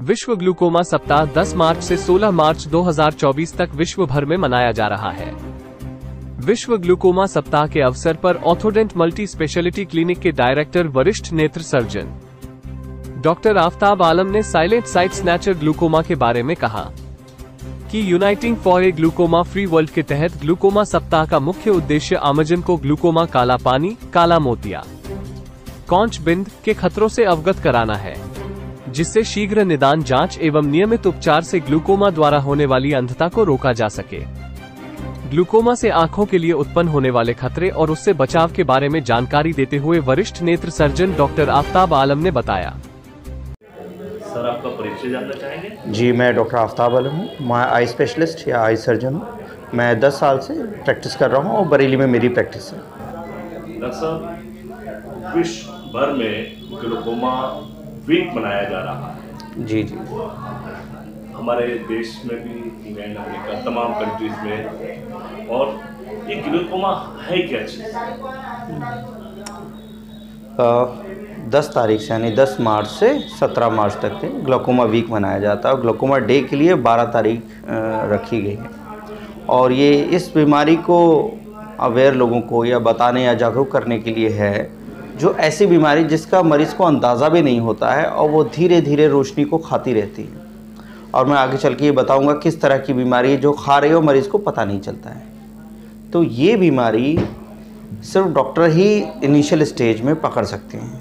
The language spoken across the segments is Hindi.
विश्व ग्लूकोमा सप्ताह 10 मार्च से 16 मार्च 2024 तक विश्व भर में मनाया जा रहा है। विश्व ग्लूकोमा सप्ताह के अवसर पर ऑर्थोडेंट मल्टी स्पेशलिटी क्लिनिक के डायरेक्टर वरिष्ठ नेत्र सर्जन डॉक्टर आफ्ताब आलम ने साइलेंट साइट स्नैचर ग्लूकोमा के बारे में कहा कि uniting for a glaucoma free world के तहत ग्लूकोमा सप्ताह का मुख्य उद्देश्य आमजन को ग्लूकोमा, काला पानी, काला मोतिया, कॉन्च बिंद के खतरों से अवगत कराना है, जिससे शीघ्र निदान, जांच एवं नियमित उपचार से ग्लूकोमा द्वारा होने वाली अंधता को रोका जा सके। ग्लूकोमा से आंखों के लिए उत्पन्न होने वाले खतरे और उससे बचाव के बारे में जानकारी देते हुए वरिष्ठ नेत्र सर्जन डॉक्टर आफ्ताब आलम ने बताया। सर, आपका परिचय जानना चाहेंगे? जी, मैं डॉक्टर आफ्ताब आलम हूँ। मैं आई स्पेशलिस्ट या आई सर्जन हूँ। मैं 10 साल से प्रैक्टिस कर रहा हूँ और बरेली में मेरी प्रैक्टिस है। डॉक्टर साहब, विश्व भर में ग्लूकोमा वीक मनाया जा रहा है। जी जी। हमारे देश में भी, इंग्लैंड, अमेरिका, तमाम कंट्रीज में। और ये ग्लूकोमा है क्या चीज़? 10 तारीख से यानी 10 मार्च से 17 मार्च तक के ग्लूकोमा वीक मनाया जाता है और ग्लूकोमा डे के लिए 12 तारीख रखी गई है। और ये इस बीमारी को अवेयर लोगों को या बताने या जागरूक करने के लिए है, जो ऐसी बीमारी जिसका मरीज़ को अंदाज़ा भी नहीं होता है और वो धीरे धीरे रोशनी को खाती रहती है। और मैं आगे चल के ये बताऊँगा किस तरह की बीमारी है जो खा रही हो मरीज़ को पता नहीं चलता है। तो ये बीमारी सिर्फ डॉक्टर ही इनिशियल स्टेज में पकड़ सकते हैं।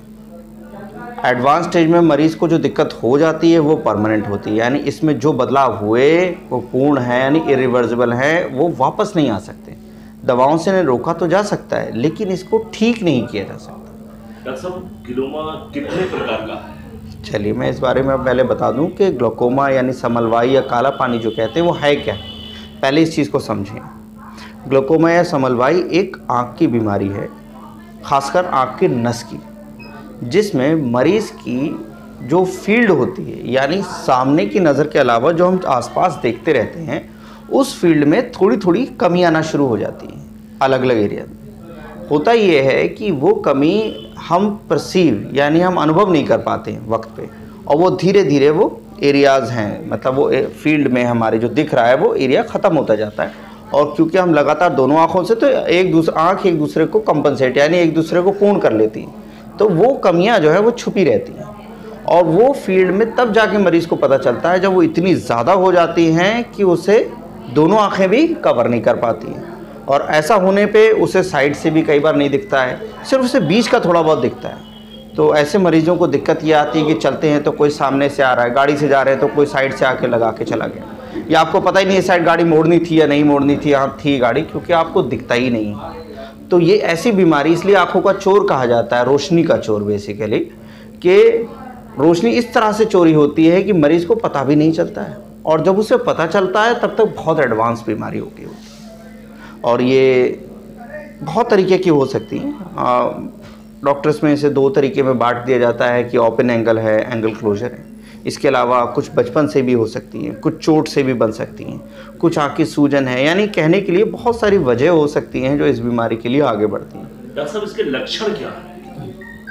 एडवांस स्टेज में मरीज़ को जो दिक्कत हो जाती है वो परमानेंट होती है, यानी इसमें जो बदलाव हुए वो पूर्ण है, यानी इरिवर्सिबल है, वो वापस नहीं आ सकते। दवाओं से इन्हें रोका तो जा सकता है लेकिन इसको ठीक नहीं किया जा सकता। डॉक्टर साहब, ग्लूकोमा कितने प्रकार का है? चलिए, मैं इस बारे में पहले बता दूं कि ग्लूकोमा यानी समलवाई या काला पानी जो कहते हैं वो है क्या। पहले इस चीज़ को समझें। ग्लूकोमा या समलवाई एक आँख की बीमारी है, खासकर आँख की नस की, जिसमें मरीज़ की जो फील्ड होती है, यानी सामने की नज़र के अलावा जो हम आसपास देखते रहते हैं, उस फील्ड में थोड़ी थोड़ी कमी आना शुरू हो जाती है। अलग अलग एरिया में होता ये है कि वो कमी हम परसीव यानी हम अनुभव नहीं कर पाते हैं वक्त पे, और वो धीरे धीरे वो एरियाज़ हैं, मतलब वो फील्ड में हमारे जो दिख रहा है वो एरिया ख़त्म होता जाता है। और क्योंकि हम लगातार दोनों आँखों से, तो आँख एक दूसरे को कंपनसेट यानी एक दूसरे को पूर्ण कर लेती हैं, तो वो कमियां जो है वो छुपी रहती हैं। और वो फील्ड में तब जाके मरीज़ को पता चलता है जब वो इतनी ज़्यादा हो जाती हैं कि उसे दोनों आँखें भी कवर नहीं कर पाती हैं। और ऐसा होने पे उसे साइड से भी कई बार नहीं दिखता है, सिर्फ उसे बीच का थोड़ा बहुत दिखता है। तो ऐसे मरीजों को दिक्कत ये आती है कि चलते हैं तो कोई सामने से आ रहा है, गाड़ी से जा रहे हैं तो कोई साइड से आके लगा के चला गया, या आपको पता ही नहीं है साइड गाड़ी मोड़नी थी या नहीं मोड़नी थी, यहाँ थी गाड़ी, क्योंकि आपको दिखता ही नहीं है। तो ये ऐसी बीमारी इसलिए आँखों का चोर कहा जाता है, रोशनी का चोर बेसिकली, कि रोशनी इस तरह से चोरी होती है कि मरीज़ को पता भी नहीं चलता है, और जब उसे पता चलता है तब तक बहुत एडवांस बीमारी हो गई होती है। और ये बहुत तरीके की हो सकती हैं। डॉक्टर्स में इसे 2 तरीके में बांट दिया जाता है कि ओपन एंगल है, एंगल क्लोजर है। इसके अलावा कुछ बचपन से भी हो सकती हैं, कुछ चोट से भी बन सकती हैं, कुछ आँख की सूजन है, यानी कहने के लिए बहुत सारी वजह हो सकती हैं जो इस बीमारी के लिए आगे बढ़ती हैं। डॉक्टर साहब, इसके लक्षण क्या हैं?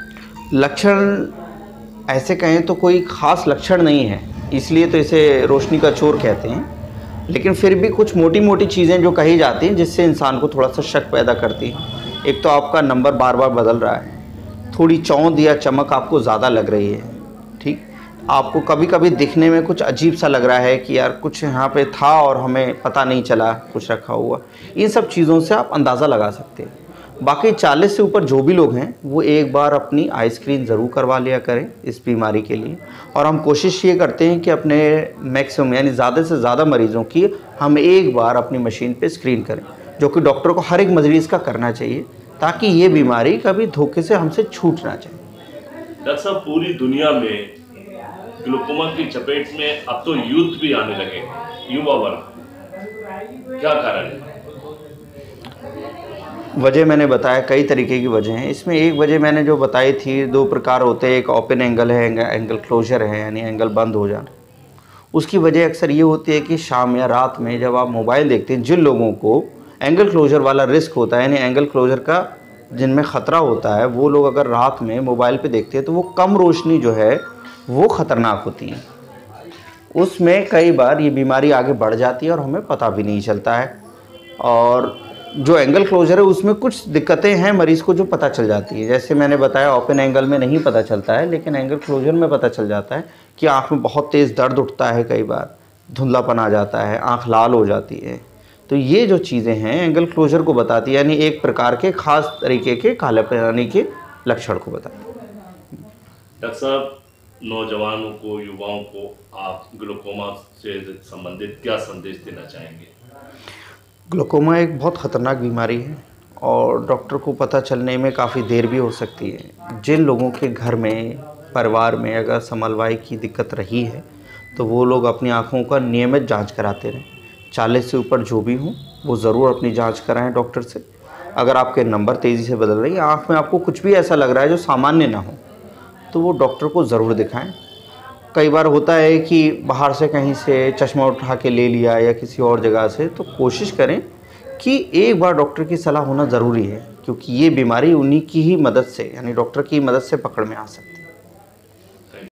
लक्षण ऐसे कहें तो कोई ख़ास लक्षण नहीं है, इसलिए तो इसे रोशनी का चोर कहते हैं। लेकिन फिर भी कुछ मोटी मोटी चीज़ें जो कही जाती हैं जिससे इंसान को थोड़ा सा शक पैदा करती हैं। एक तो आपका नंबर बार बार बदल रहा है, थोड़ी चौंध या चमक आपको ज़्यादा लग रही है, ठीक, आपको कभी कभी दिखने में कुछ अजीब सा लग रहा है कि यार कुछ यहाँ पे था और हमें पता नहीं चला कुछ रखा हुआ। इन सब चीज़ों से आप अंदाज़ा लगा सकते हैं। बाकी 40 से ऊपर जो भी लोग हैं वो एक बार अपनी आई स्क्रीन ज़रूर करवा लिया करें इस बीमारी के लिए। और हम कोशिश ये करते हैं कि अपने मैक्सिमम यानी ज़्यादा से ज़्यादा मरीज़ों की हम एक बार अपनी मशीन पे स्क्रीन करें, जो कि डॉक्टर को हर एक मरीज़ का करना चाहिए, ताकि ये बीमारी कभी धोखे से हमसे छूट ना जाए। डॉक्टर साहब, पूरी दुनिया में ग्लूकोमा की चपेट में अब तो यूथ भी आने लगे, युवा वर्ग, क्या कारण है? वजह मैंने बताया, कई तरीके की वजह हैं। इसमें एक वजह मैंने जो बताई थी, 2 प्रकार होते हैं, एक ओपन एंगल है, एंगल क्लोजर है, यानी एंगल बंद हो जाना। उसकी वजह अक्सर ये होती है कि शाम या रात में जब आप मोबाइल देखते हैं, जिन लोगों को एंगल क्लोजर वाला रिस्क होता है, यानी एंगल क्लोजर का जिनमें ख़तरा होता है, वो लोग अगर रात में मोबाइल पे देखते हैं तो वो कम रोशनी जो है वो ख़तरनाक होती है। उसमें कई बार ये बीमारी आगे बढ़ जाती है और हमें पता भी नहीं चलता है। और जो एंगल क्लोजर है उसमें कुछ दिक्कतें हैं मरीज़ को जो पता चल जाती है। जैसे मैंने बताया ओपन एंगल में नहीं पता चलता है, लेकिन एंगल क्लोजर में पता चल जाता है कि आँख में बहुत तेज़ दर्द उठता है, कई बार धुंधलापन आ जाता है, आँख लाल हो जाती है। तो ये जो चीज़ें हैं एंगल क्लोजर को बताती है, यानी एक प्रकार के ख़ास तरीके के काले पानी के लक्षण को बताती है। डॉक्टर साहब, नौजवानों को, युवाओं को आप ग्लूकोमा से संबंधित क्या संदेश देना चाहेंगे? ग्लूकोमा एक बहुत ख़तरनाक बीमारी है और डॉक्टर को पता चलने में काफ़ी देर भी हो सकती है। जिन लोगों के घर में, परिवार में अगर समलवाई की दिक्कत रही है तो वो लोग अपनी आँखों का नियमित जांच कराते रहें। 40 से ऊपर जो भी हों वो ज़रूर अपनी जांच कराएं डॉक्टर से। अगर आपके नंबर तेज़ी से बदल रही है, आँख में आपको कुछ भी ऐसा लग रहा है जो सामान्य ना हो, तो वो डॉक्टर को ज़रूर दिखाएं। कई बार होता है कि बाहर से कहीं से चश्मा उठा के ले लिया या किसी और जगह से, तो कोशिश करें कि एक बार डॉक्टर की सलाह होना ज़रूरी है, क्योंकि ये बीमारी उन्हीं की ही मदद से, यानी डॉक्टर की मदद से पकड़ में आ सकती है।